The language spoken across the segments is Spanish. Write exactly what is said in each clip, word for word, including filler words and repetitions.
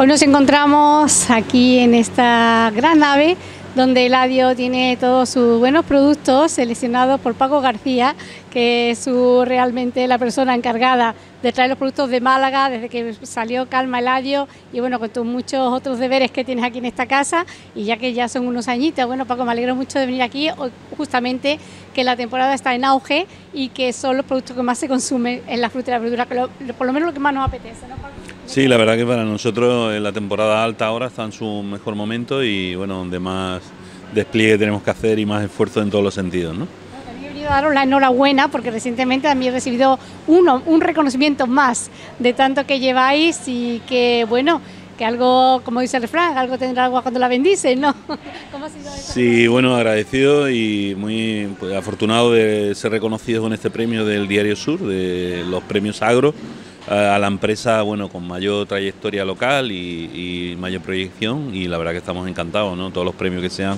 Hoy nos encontramos aquí en esta gran nave donde Eladio tiene todos sus buenos productos seleccionados por Paco García, que es su, realmente la persona encargada de traer los productos de Málaga desde que salió Calma Eladio, y bueno, con tus muchos otros deberes que tienes aquí en esta casa, y ya que ya son unos añitos. Bueno, Paco, me alegro mucho de venir aquí, justamente que la temporada está en auge y que son los productos que más se consumen en la fruta y la verdura, que lo, por lo menos lo que más nos apetece, ¿no, Paco? Sí, la verdad que para nosotros en la temporada alta ahora está en su mejor momento y bueno, donde más despliegue tenemos que hacer y más esfuerzo en todos los sentidos, ¿no? También he venido a daros la enhorabuena porque recientemente también he recibido uno, un reconocimiento más de tanto que lleváis, y que bueno, que algo, como dice el refrán, algo tendrá agua cuando la bendice, ¿no? ¿Cómo ha sido eso? Sí, bueno, agradecido y muy pues, afortunado de ser reconocido con este premio del Diario Sur, de los premios Agro, a la empresa bueno con mayor trayectoria local y, y mayor proyección, y la verdad que estamos encantados, ¿no? Todos los premios que sean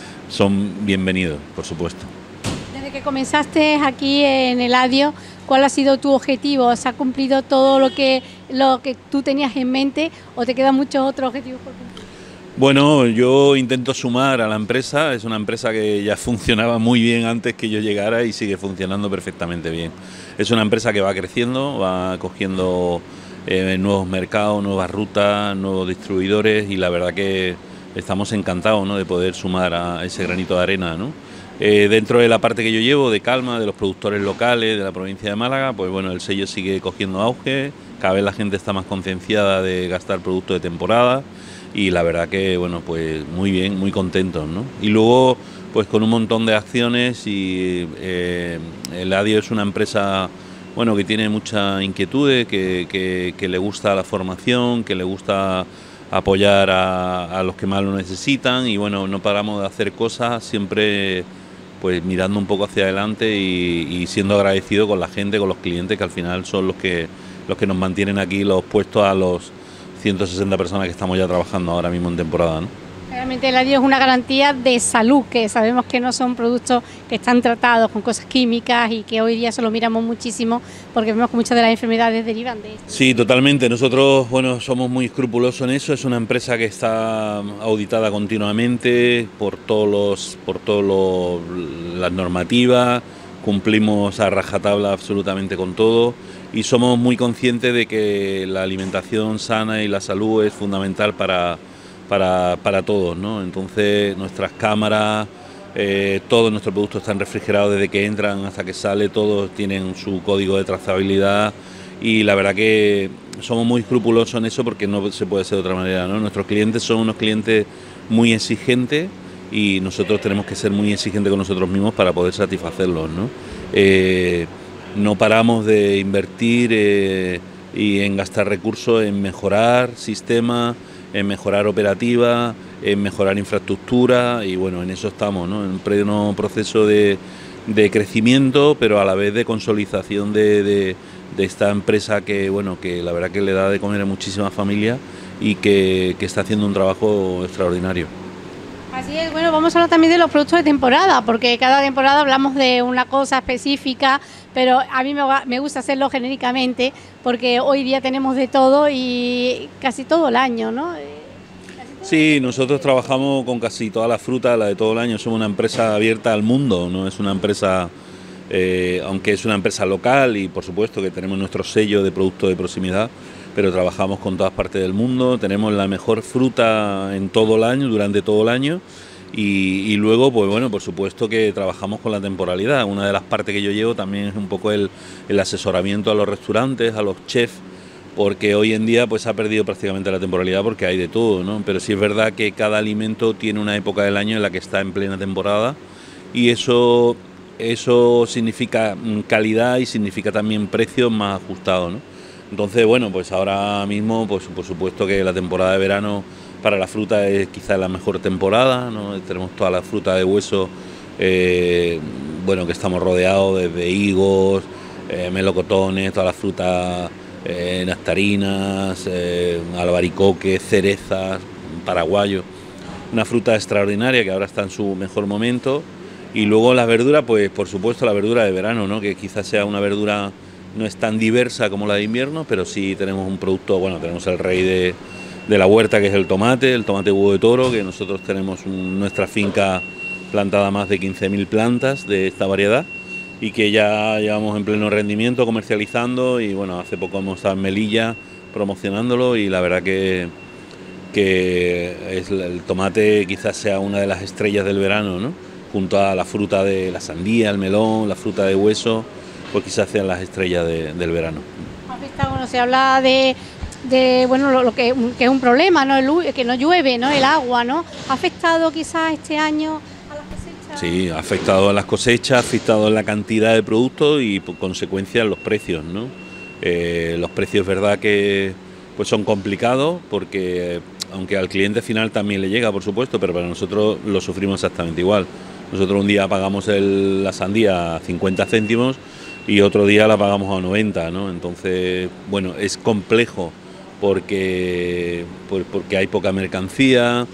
son bienvenidos, por supuesto. Desde que comenzaste aquí en Eladio, ¿cuál ha sido tu objetivo? ¿Se ha cumplido todo lo que, lo que tú tenías en mente o te quedan muchos otros objetivos por cumplir? Bueno, yo intento sumar a la empresa, es una empresa que ya funcionaba muy bien antes que yo llegara y sigue funcionando perfectamente bien. Es una empresa que va creciendo, va cogiendo eh, nuevos mercados, nuevas rutas, nuevos distribuidores, y la verdad que estamos encantados, ¿no?, de poder sumar a ese granito de arena, ¿no? Eh, dentro de la parte que yo llevo, de Calma, de los productores locales, de la provincia de Málaga, pues bueno, el sello sigue cogiendo auge, cada vez la gente está más concienciada de gastar productos de temporada, y la verdad que bueno, pues muy bien, muy contentos, ¿no? Y luego pues con un montón de acciones, y eh, Eladio es una empresa bueno que tiene mucha inquietud, que, que, que le gusta la formación, que le gusta apoyar a, a los que más lo necesitan, y bueno, no paramos de hacer cosas, siempre pues mirando un poco hacia adelante y, y siendo agradecido con la gente, con los clientes, que al final son los que, los que nos mantienen aquí los puestos a los ciento sesenta personas que estamos ya trabajando ahora mismo en temporada, ¿no? Realmente Eladio es una garantía de salud, que sabemos que no son productos que están tratados con cosas químicas y que hoy día eso lo miramos muchísimo porque vemos que muchas de las enfermedades derivan de esto. Sí, totalmente. Nosotros bueno, somos muy escrupulosos en eso. Es una empresa que está auditada continuamente por todos los, por todos los, las normativas, cumplimos a rajatabla absolutamente con todo, y somos muy conscientes de que la alimentación sana y la salud es fundamental para, para, para todos, ¿no? Entonces nuestras cámaras, eh, todos nuestros productos están refrigerados desde que entran hasta que sale, todos tienen su código de trazabilidad, y la verdad que somos muy escrupulosos en eso porque no se puede ser de otra manera, ¿no? Nuestros clientes son unos clientes muy exigentes y nosotros tenemos que ser muy exigentes con nosotros mismos para poder satisfacerlos, ¿no? Eh, no paramos de invertir eh, y en gastar recursos en mejorar sistemas, en mejorar operativa, en mejorar infraestructura, y bueno, en eso estamos, ¿no? En un pleno proceso de, de crecimiento, pero a la vez de consolidación de, de, de esta empresa que, bueno, que la verdad que le da de comer a muchísimas familias y que, que está haciendo un trabajo extraordinario. Así es. Bueno, vamos a hablar también de los productos de temporada, porque cada temporada hablamos de una cosa específica, pero a mí me, me gusta hacerlo genéricamente, porque hoy día tenemos de todo y casi todo el año, ¿no? Sí, nosotros trabajamos con casi toda la fruta, la de todo el año. Somos una empresa abierta al mundo, no es una empresa, eh, aunque es una empresa local, y por supuesto que tenemos nuestro sello de producto de proximidad, pero trabajamos con todas partes del mundo, tenemos la mejor fruta en todo el año, durante todo el año, y, y luego, pues bueno, por supuesto que trabajamos con la temporalidad. Una de las partes que yo llevo también es un poco el, el asesoramiento a los restaurantes, a los chefs, porque hoy en día pues ha perdido prácticamente la temporalidad porque hay de todo, ¿no? Pero sí es verdad que cada alimento tiene una época del año en la que está en plena temporada, y eso, eso significa calidad y significa también precios más ajustados, ¿no? Entonces, bueno, pues ahora mismo, pues por supuesto que la temporada de verano para la fruta es quizás la mejor temporada, ¿no? Tenemos toda la fruta de hueso, eh, bueno, que estamos rodeados desde higos, eh, melocotones, toda la fruta, eh, nectarinas, eh, albaricoques, cerezas, paraguayos. Una fruta extraordinaria que ahora está en su mejor momento. Y luego las verduras, pues por supuesto la verdura de verano, ¿no? Que quizás sea una verdura no es tan diversa como la de invierno, pero sí tenemos un producto, bueno, tenemos el rey de, de la huerta, que es el tomate, el tomate huevo de toro, que nosotros tenemos un, nuestra finca plantada más de quince mil plantas de esta variedad y que ya llevamos en pleno rendimiento comercializando, y bueno, hace poco hemos estado en Melilla promocionándolo, y la verdad que, que es, el tomate quizás sea una de las estrellas del verano, ¿no? Junto a la fruta de la sandía, el melón, la fruta de hueso, pues quizás sean las estrellas de, del verano. Bueno, se habla de, de bueno, lo, lo que, que es un problema, ¿no? El, que no llueve, ¿no? El agua, ¿no? ¿Ha afectado quizás este año a las cosechas? Sí, ha afectado a las cosechas, ha afectado en la cantidad de productos y por consecuencia en los precios, ¿no? Eh, los precios, verdad que pues son complicados, porque aunque al cliente final también le llega, por supuesto, pero para nosotros lo sufrimos exactamente igual. Nosotros un día pagamos el, la sandía a cincuenta céntimos y otro día la pagamos a noventa, ¿no? Entonces, bueno, es complejo porque, porque hay poca mercancía,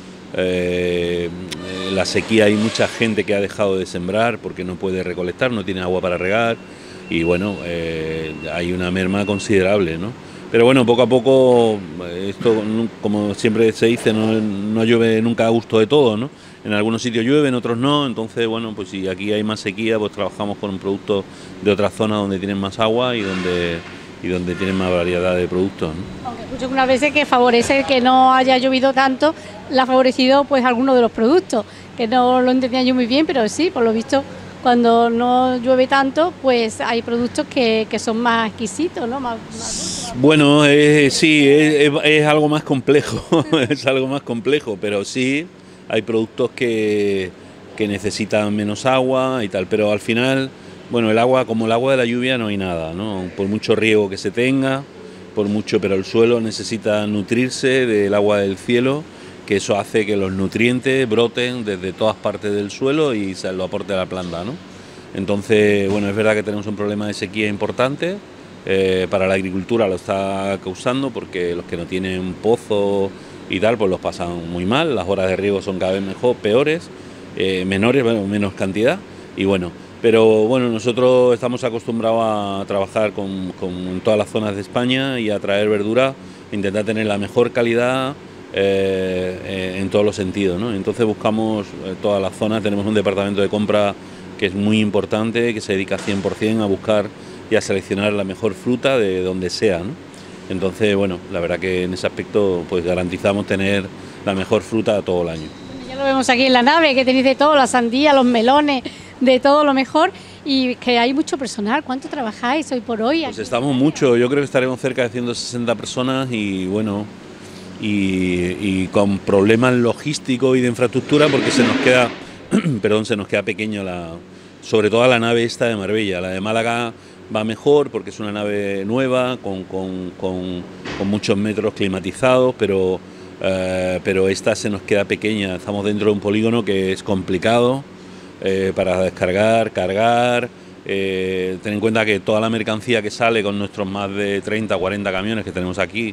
eh, la sequía, hay mucha gente que ha dejado de sembrar porque no puede recolectar, no tiene agua para regar, y bueno, eh, hay una merma considerable, ¿no? Pero bueno, poco a poco, esto como siempre se dice, no, no llueve nunca a gusto de todo, ¿no? En algunos sitios llueve, en otros no, entonces bueno, pues si aquí hay más sequía, pues trabajamos con un producto de otras zonas donde tienen más agua y donde, y donde tienen más variedad de productos, ¿no? Aunque escucho unas veces que favorece que no haya llovido tanto, le ha favorecido pues algunos de los productos, que no lo entendía yo muy bien, pero sí, por lo visto, cuando no llueve tanto, pues hay productos que, que son más exquisitos, ¿no? Más, más bueno, eh, sí, es, es algo más complejo, es algo más complejo, pero sí, hay productos que, que necesitan menos agua y tal, pero al final, bueno, el agua, como el agua de la lluvia, no hay nada, ¿no? Por mucho riego que se tenga, por mucho, pero el suelo necesita nutrirse del agua del cielo, que eso hace que los nutrientes broten desde todas partes del suelo y se lo aporte a la planta, ¿no? Entonces, bueno, es verdad que tenemos un problema de sequía importante, eh, para la agricultura lo está causando, porque los que no tienen pozo y tal, pues los pasan muy mal, las horas de riego son cada vez mejor, peores, eh, menores, bueno, menos cantidad, y bueno, pero bueno, nosotros estamos acostumbrados a trabajar con, con todas las zonas de España y a traer verdura, intentar tener la mejor calidad, Eh, eh, en todos los sentidos, ¿no? Entonces buscamos eh, todas las zonas, tenemos un departamento de compra que es muy importante, que se dedica cien por cien a buscar y a seleccionar la mejor fruta de donde sea, ¿no? Entonces, bueno, la verdad que en ese aspecto pues garantizamos tener la mejor fruta todo el año. Ya lo vemos aquí en la nave, que tenéis de todo, la sandía, los melones, de todo lo mejor, y que hay mucho personal. ¿Cuánto trabajáis hoy por hoy? Pues estamos mucho, yo creo que estaremos cerca de ciento sesenta personas y bueno, Y, y con problemas logísticos y de infraestructura, porque se nos queda, perdón, se nos queda pequeño, la, sobre todo la nave esta de Marbella. La de Málaga va mejor porque es una nave nueva, con, con, con, con muchos metros climatizados, pero, eh, pero esta se nos queda pequeña. Estamos dentro de un polígono que es complicado eh, para descargar, cargar. Eh, ten en cuenta que toda la mercancía que sale con nuestros más de treinta o cuarenta camiones que tenemos aquí,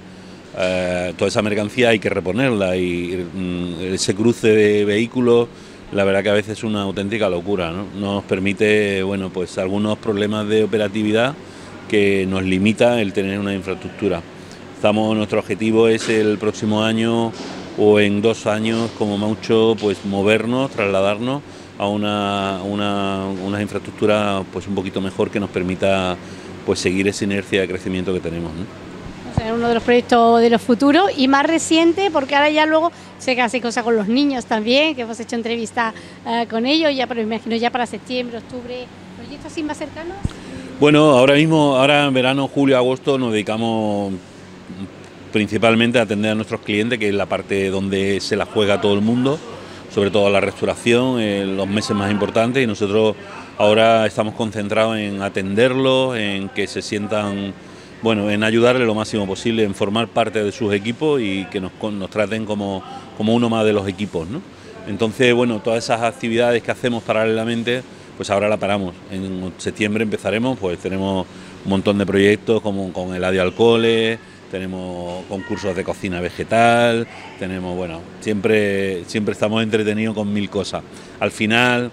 Uh, toda esa mercancía hay que reponerla, y mm, ese cruce de vehículos, la verdad que a veces es una auténtica locura, ¿no? Nos permite, bueno, pues algunos problemas de operatividad que nos limita el tener una infraestructura. Estamos, nuestro objetivo es el próximo año o en dos años como mucho, pues movernos, trasladarnos a una, una, una infraestructura pues un poquito mejor, que nos permita pues seguir esa inercia de crecimiento que tenemos, ¿no? Uno de los proyectos de los futuros y más reciente, porque ahora ya luego sé que hace cosas con los niños también, que hemos hecho entrevistas uh, con ellos, ya, pero me imagino ya para septiembre, octubre, proyectos así más cercanos. Bueno, ahora mismo, ahora en verano, julio, agosto, nos dedicamos principalmente a atender a nuestros clientes, que es la parte donde se la juega todo el mundo, sobre todo la restauración, en los meses más importantes, y nosotros ahora estamos concentrados en atenderlos, en que se sientan, bueno, en ayudarle lo máximo posible, en formar parte de sus equipos y que nos, nos traten como, como uno más de los equipos, ¿no? Entonces, bueno, todas esas actividades que hacemos paralelamente, pues ahora la paramos. En septiembre empezaremos, pues tenemos un montón de proyectos como con el Eladio Alcoholes, tenemos concursos de cocina vegetal, tenemos, bueno, siempre, siempre estamos entretenidos con mil cosas. Al final,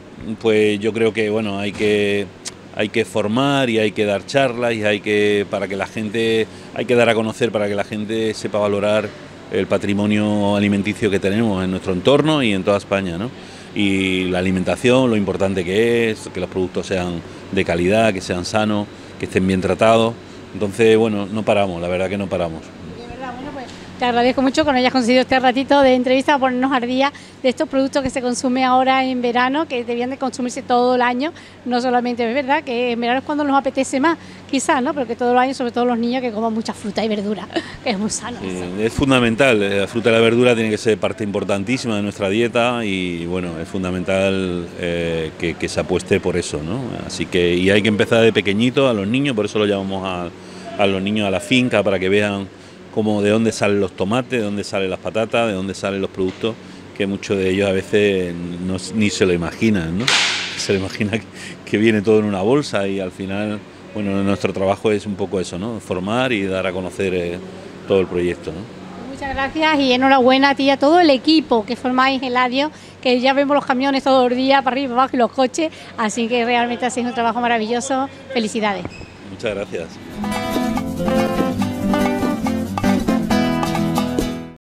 pues yo creo que, bueno, hay que... hay que formar y hay que dar charlas y hay que, para que la gente, hay que dar a conocer para que la gente sepa valorar el patrimonio alimenticio que tenemos en nuestro entorno y en toda España, ¿no? Y la alimentación, lo importante que es, que los productos sean de calidad, que sean sanos, que estén bien tratados. Entonces, bueno, no paramos, la verdad que no paramos. Te agradezco mucho que nos hayas conseguido este ratito de entrevista a ponernos al día de estos productos que se consumen ahora en verano, que debían de consumirse todo el año, no solamente, es verdad, que en verano es cuando nos apetece más, quizás, ¿no? Pero que todo el año, sobre todo los niños, que coman mucha fruta y verdura, que es muy sano. Sí, es fundamental, la fruta y la verdura tiene que ser parte importantísima de nuestra dieta y, bueno, es fundamental eh, que, que se apueste por eso, ¿no? Así que, y hay que empezar de pequeñito a los niños, por eso lo llamamos a, a los niños a la finca, para que vean como de dónde salen los tomates, de dónde salen las patatas, de dónde salen los productos, que muchos de ellos a veces no, ni se lo imaginan, ¿no? Se lo imagina que, que viene todo en una bolsa y al final, bueno, nuestro trabajo es un poco eso, ¿no? Formar y dar a conocer eh, todo el proyecto, ¿no? Muchas gracias y enhorabuena a ti y a todo el equipo que formáis Eladio, que ya vemos los camiones todos los días para arriba y para abajo y los coches, así que realmente ha sido un trabajo maravilloso. Felicidades. Muchas gracias.